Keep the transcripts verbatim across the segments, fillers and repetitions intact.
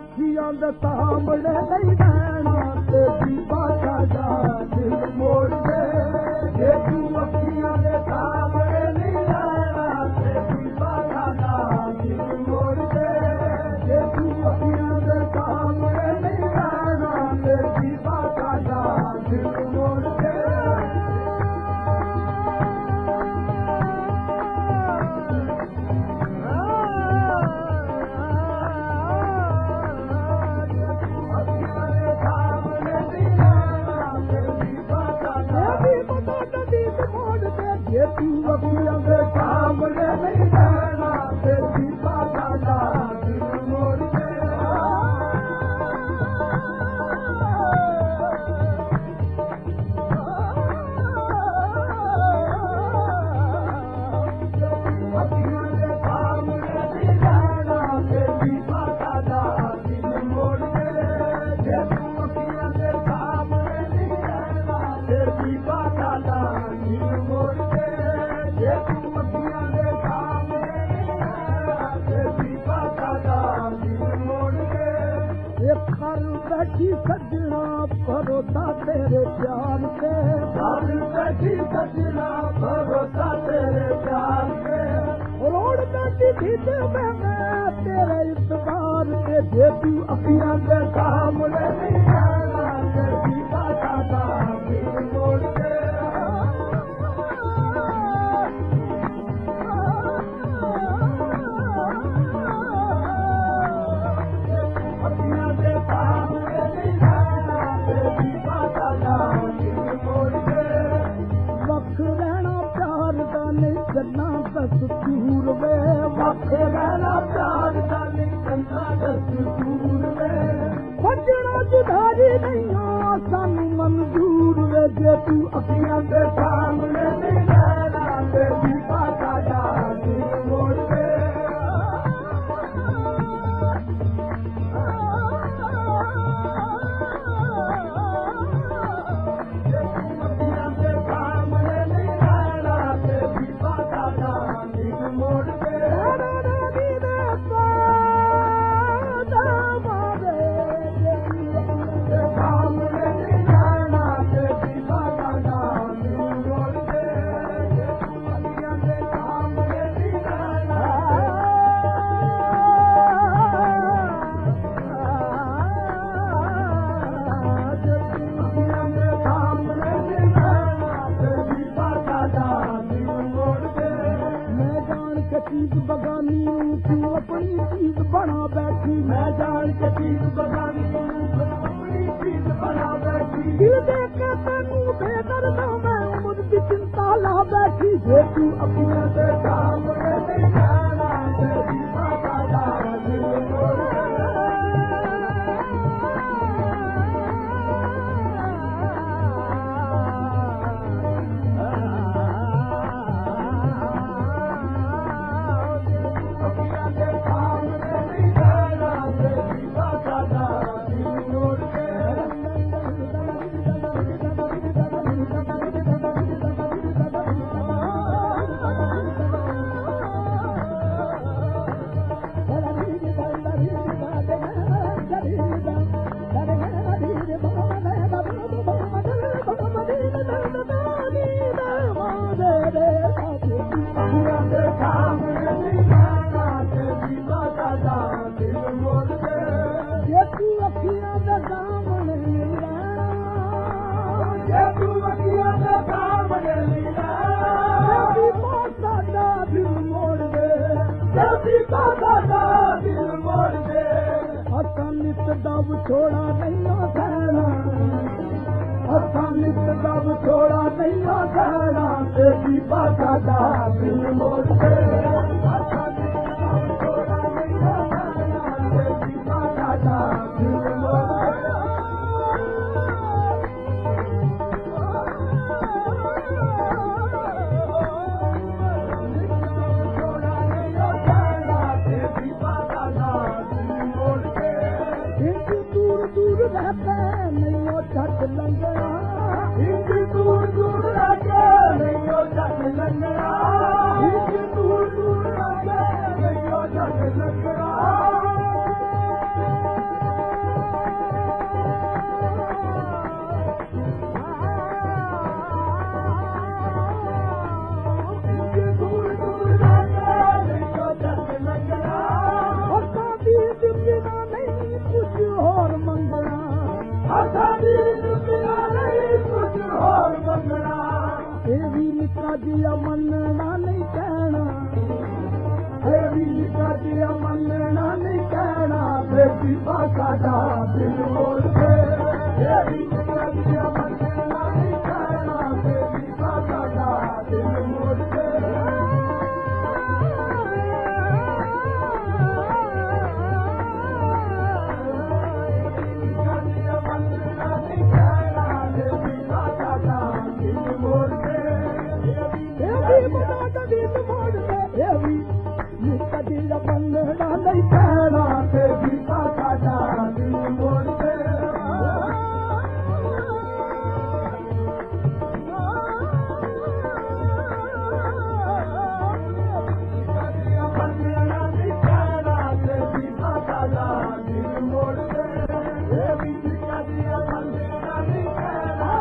ਅੱਖੀਆਂ ਦੇ ਸਾਹਮਣੇ ਨਹੀਂ ਰਹਿਣਾ ਤੇ ਦੀਵਾ ਸਾਡਾ ਦਿਲ ਮੋੜ ਦੇ ਜੇ ਤੂੰ ਅੱਖੀਆਂ ਦੇ ਸਾਹਮਣੇ ਨਹੀਂ ਰਹਿਣਾ ਤੇ ਦੀਵਾ ਸਾਡਾ ਦਿਲ ਮੋੜ ਦੇ ਜੇ ਤੂੰ ਅੱਖੀਆਂ ਦੇ ਸਾਹਮਣੇ ਨਹੀਂ ਰਹਿਣਾ ਤੇ ਦੀਵਾ ਸਾਡਾ ਦਿਲ ਮੋੜ ਦੇ ਜੇ ਤੂੰ ਅੱਖੀਆਂ ਦੇ ਸਾਹਮਣੇ ਨਹੀਂ ਰਹਿਣਾ ਤੇ ਦੀਵਾ ਸਾਡਾ ਦਿਲ ਮੋੜ ਦੇ ਅੱਖੀਆਂ ਦੇ ਸਾਹਮਣੇ ਨਹੀਂ ਰਹਿਣਾ ਤੇ ਦੀਵਾ ਸਾਡਾ ਦਿਲ ਮੋੜ ਦੇ ਜੇ ਤੂੰ ਅੱਖੀਆਂ ਦੇ ਸਾਹਮਣੇ ਨਹੀਂ ਰਹਿਣਾ ਤੇ ਦੀਵਾ ਸਾਡਾ ਦਿਲ ਮੋੜ ਦੇ ਜੇ ਤੂੰ ਅੱਖੀਆਂ ਦੇ ਸਾਹਮਣੇ ਨਹੀਂ ਰਹਿਣਾ ਤੇ ਦੀਵਾ ਸਾਡਾ ਦਿਲ ਮੋੜ ਦੇ ਇਹ ਘਰ ਬੈਠੀ ਸੱਜਣਾ ਭਰੋਸਾ ਤੇਰੇ ਪਿਆਰ ਤੇ ਘਰ ਬੈਠੀ ਸੱਜਣਾ ਭਰੋਸਾ ਤੇਰੇ ਪਿਆਰ ਤੇ ਰੋੜ ਬੈਠੀ ਥੀ ਤੇ ਮੈਂ ਤੇਰੇ ਇਤਬਾਰ ਤੇ ਜੇ ਤੂੰ ਅੱਖੀਆਂ ਦੇ ਸਾਹਮਣੇ ਨਹੀਂ ਰਹਿਣਾ ਤੇ ਦੀਵਾ ਸਾਡਾ ਦਿਲ ਮੋੜ ਦੇ ਜਨਾ ਦਸਤੂਰ ਵੇ ਵਾਖੇ ਰਹਿਣਾ ਪਿਆਰ ਦਾ ਨਹੀਂ ਜਨਾ ਦਸਤੂਰ ਵੇ ਵੱਜਣਾ ਜੁਦਾਈ ਨਹੀਂ ਸਾਨੂੰ ਮਨਜ਼ੂਰ ਵੇ ਜੇ ਤੂੰ ਅੱਖੀਆਂ ਦੇ ਸਾਹਮਣੇ ਨਹੀਂ ਰਹਿਣਾ ਤੇ ਦੀਵਾ ਸਾਡਾ ਦਿਲ ਮੋੜ ਦੇ चीज बगानी तू अपनी चीज बना बैठी मैं जान के चीज बगानी अपनी चीज बना बैठी दिल देख के तेनू बेदर्द मैं उम्र की चिंता ला बैठी जे तू अपने से सामने नहीं रहना तेरी बाबा दा दिल मोड़ दब छोड़ा नहीं सहना असा नित दब छोड़ा नहीं सहना तेरी बाधा दा दिल मोड़ दे असा नित दब छोड़ा नहीं सहना तेरी बाधा दा दिल मोड़ छट लंगड़ा दूर दूर लगे नहीं छट लंगड़ा दूर दूर लगे नहीं छट लंगड़ा जिया मनना नहीं कहना तेरी जिया मनना नहीं कहना बेटी साडा दिल मोड़ के तेरी जिया मनना नहीं कहना बेटी साडा दिल मोड़ के बनना नहीं कहना तेरी साडा दिल मोड़ के बनना नहीं कहना तेरी साडा दिल मोड़ के बनना नहीं कहना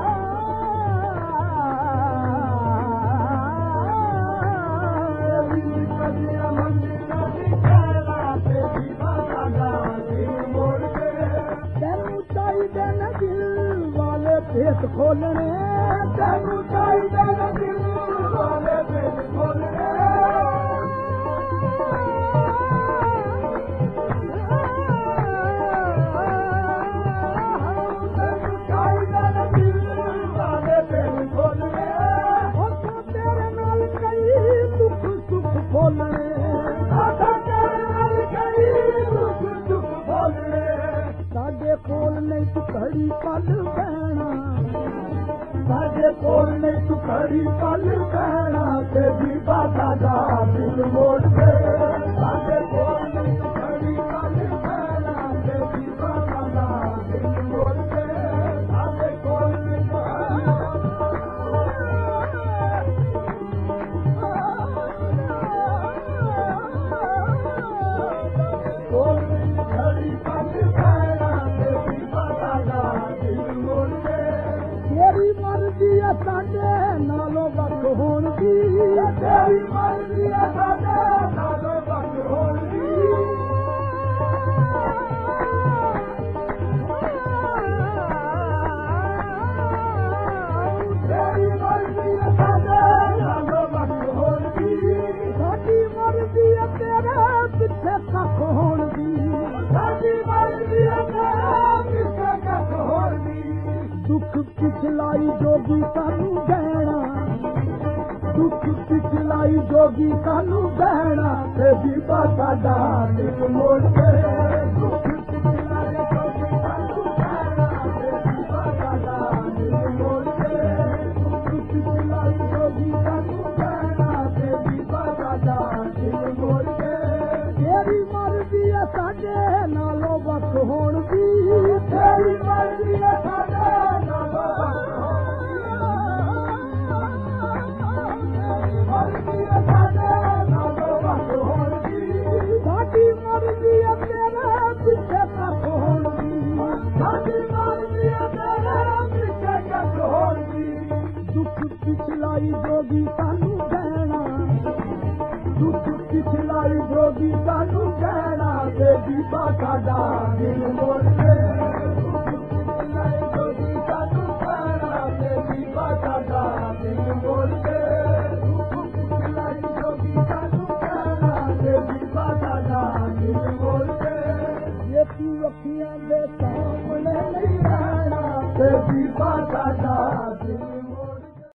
पेट खोलने तेनू चाहिए न दिल वाले पेट खोलने तेनू चाहिए न दिल वाले पेट खोलने तेरे नाल कई दुख सुख बोलने तेरे नाल कई दुख सुख बोलने साडे कोल नहीं तू घड़ी पल बहना साडे कोल नहीं तू घड़ी पल बहना तेरी साडा दिल मोड़ के साडे कोल नहीं तू घड़ी पल बहना तेरी साडा दिल मोड़ के साडे कोल नहीं कोल नहीं घड़ी पल बहना तेरी साडा दिल मोड़ के तेरी मर्जी है साडे नालों बख होण दी तेरी मर्जी है साडे नालों बख होण दी तेरी मर्जी है साडे नालों बख होण दी साडी मर्जी है तेरे पिछे कख होण दी साडी मर्जी है तेरे पिछे कख होण दी दुख पिछलाई जोगी सानू बहना दुख पिछलाई जोगी सानू बहना तेरी साडा दिल मोड़ के दुख पिछलाई जोगी सानू बहना तेरी साडा दिल मोड़ के दुख पिछलाई जोगी सानू बहना तेरी साडा दिल मोड़ के तेरी मर्जी है साडे नालों बख होण दी तेरी मर्जी है साडे साडी मर्जी है तेरे पिछे कख होण दी साडी मर्जी है तेरे पिछे कख होण दी दुख पिछलाई जोगी सानू बहना दुख पिछलाई जोगी सानू बहना तेरी साडा दिल मोड़ के दुख पिछलाई जोगी सानू बहना तेरी साडा दिल मोड़ के दुख पिछलाई जोगी सानू बहना तेरी साडा दिल मोड़ के ये तू अखियां दे सामने नहीं रहना तेरी साडा दिल